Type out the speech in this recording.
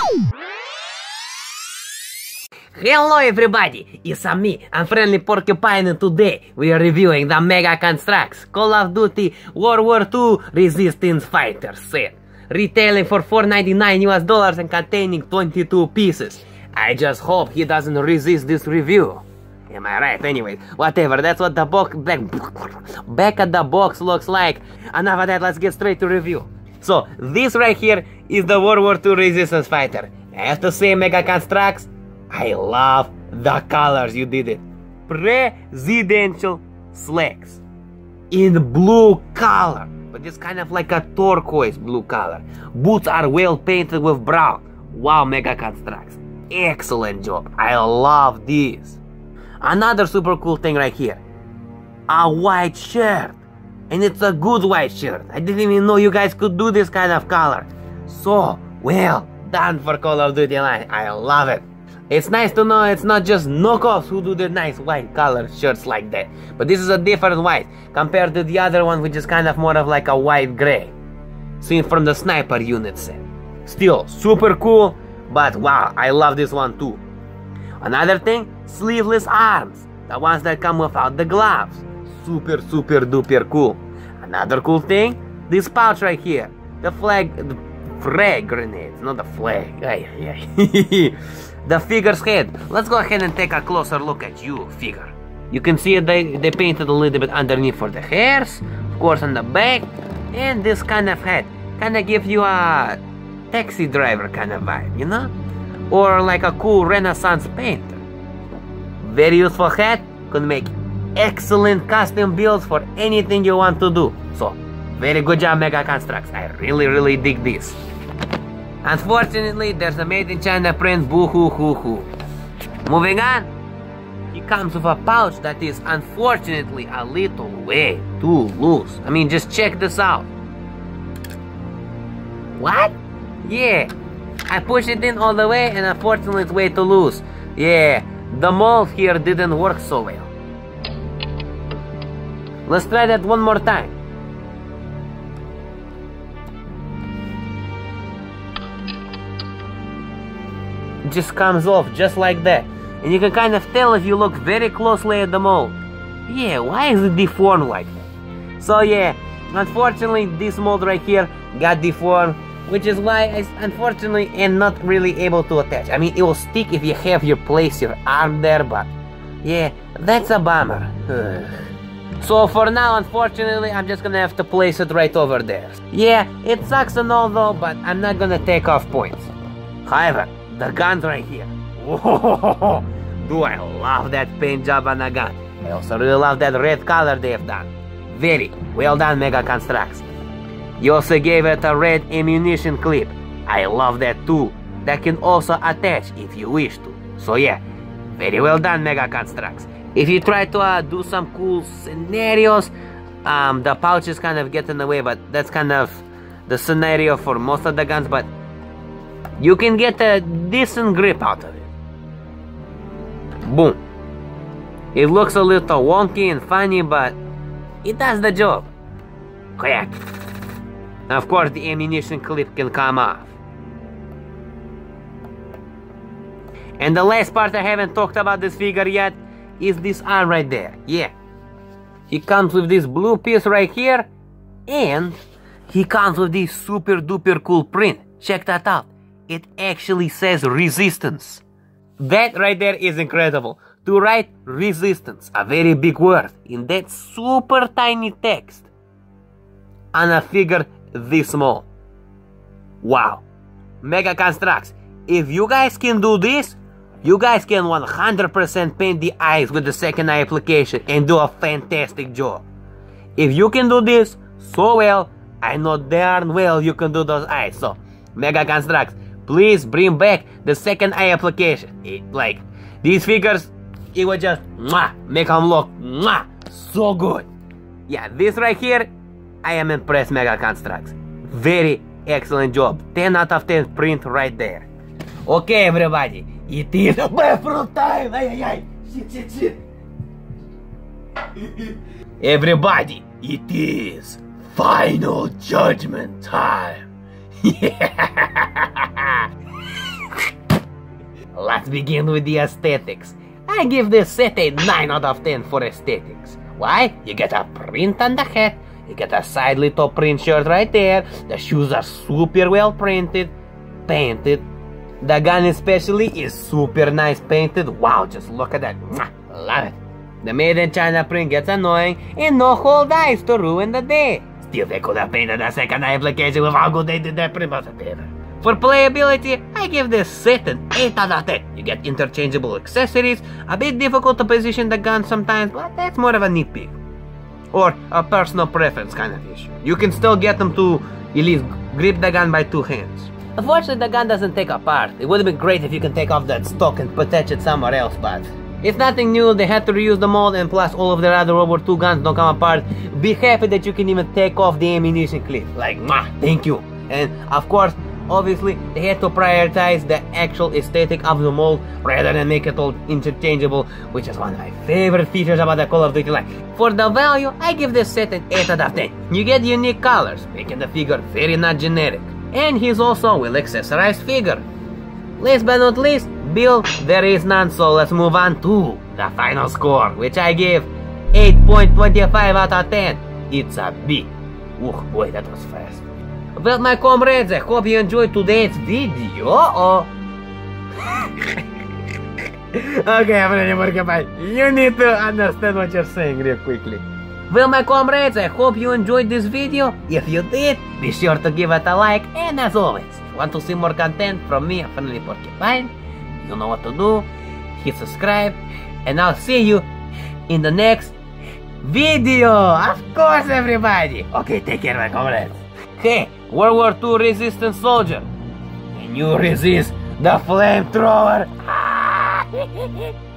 Hello everybody, it's me, Unfriendly Porcupine, and today we are reviewing the Mega Construx Call of Duty World War II Resistance Fighter set, retailing for $4.99 US and containing 22 pieces. I just hope he doesn't resist this review. Am I right? Anyway, whatever, that's what the box back at the box looks like. Enough of that, let's get straight to review. So, this right here is the World War II Resistance Fighter. I have to say, Mega Construx, I love the colors you did it. Presidential slacks in blue color, but it's kind of like a turquoise blue color. Boots are well painted with brown. Wow, Mega Construx, excellent job. I love this. Another super cool thing right here, a white shirt, and it's a good white shirt. I didn't even know you guys could do this kind of color. So well done for Call of Duty line. I love it. It's nice to know it's not just knockoffs who do the nice white color shirts like that. But this is a different white compared to the other one, which is kind of more of like a white gray, seen from the sniper unit set. Still super cool, but wow, I love this one too. Another thing, sleeveless arms, the ones that come without the gloves. Super duper cool. Another cool thing, this pouch right here, the frag grenades, not the flag. The figure's head. Let's go ahead and take a closer look at you, figure. You can see they painted a little bit underneath for the hairs, of course on the back, and this kind of head. Kind of gives you a taxi driver kind of vibe, you know? Or like a cool Renaissance painter. Very useful hat, could make excellent custom builds for anything you want to do. So, very good job, Mega Construx. I really dig this. Unfortunately, there's a made in China print, boo hoo hoo hoo. Moving on, he comes with a pouch that is unfortunately a little way too loose. I mean, just check this out. What? Yeah, I pushed it in all the way and unfortunately it's way too loose. Yeah, the mold here didn't work so well. Let's try that one more time. Just comes off just like that, and you can kind of tell if you look very closely at the mold. Yeah, why is it deformed like that? So yeah, unfortunately this mold right here got deformed, which is why I unfortunately am not really able to attach. I mean, it will stick if you have place your arm there, but yeah, that's a bummer. So for now, unfortunately, I'm just gonna have to place it right over there. Yeah, it sucks and all though, but I'm not gonna take off points. However, the guns right here. Whoa, do I love that paint job on the gun. I also really love that red color they have done. Very well done, Mega Construx. You also gave it a red ammunition clip. I love that too. That can also attach if you wish to. So yeah, very well done, Mega Construx. If you try to do some cool scenarios, the pouches kind of get in the way, but that's kind of the scenario for most of the guns, but you can get a decent grip out of it. Boom. It looks a little wonky and funny, but it does the job. Crack. Of course, the ammunition clip can come off. And the last part I haven't talked about this figure yet is this arm right there. Yeah. He comes with this blue piece right here, and he comes with this super duper cool print. Check that out. It actually says resistance. That right there is incredible. To write resistance, a very big word, in that super tiny text on a figure this small. Wow. Mega Construx, if you guys can do this, you guys can 100% paint the eyes with the second eye application and do a fantastic job. If you can do this so well, I know darn well you can do those eyes. So, Mega Construx, please bring back the second eye application. Like, these figures, it would just make them look so good. Yeah, this right here, I am impressed, Mega Construx. Very excellent job. 10 out of 10 print right there. Okay, everybody, it is bathroom time. Shit. Everybody, it is final judgment time. let's begin with the aesthetics. I give this set a 9 out of 10 for aesthetics. Why? You get a print on the hat, you get a side little print shirt right there, the shoes are super well printed, painted. The gun especially is super nice painted. Wow, just look at that. Love it. The made in China print gets annoying and no whole dice to ruin the day. Still, they could have painted a second application with how good they did that print, but whatever. For playability, I give this set an 8 out of 10. You get interchangeable accessories, a bit difficult to position the gun sometimes, but that's more of a nitpick. Or a personal preference kind of issue. You can still get them to at least grip the gun by 2 hands. Unfortunately, the gun doesn't take apart. It would have been great if you can take off that stock and attach it somewhere else, but it's nothing new. They had to reuse the mold, and plus all of their other World War II guns don't come apart. Be happy that you can even take off the ammunition clip. Like, thank you. And of course, obviously, they had to prioritize the actual aesthetic of the mold rather than make it all interchangeable, which is one of my favorite features about the Call of Duty line. For the value, I give this set an 8 out of 10. You get unique colors, making the figure very not generic. And he's also a well-accessorized figure. Last but not least, Bill, there is none, so let's move on to the final score, which I give 8.25 out of 10. It's a B. Oh boy, that was fast. Well, my comrades, I hope you enjoyed today's video. Okay, you need to understand what you're saying real quickly. Well, my comrades, I hope you enjoyed this video. If you did, be sure to give it a like. And as always, if you want to see more content from me, Friendly Porcupine, you know what to do. Hit subscribe. And I'll see you in the next video. Of course, everybody. Okay, take care, my comrades. Hey, World War II resistance soldier. Can you resist the flamethrower?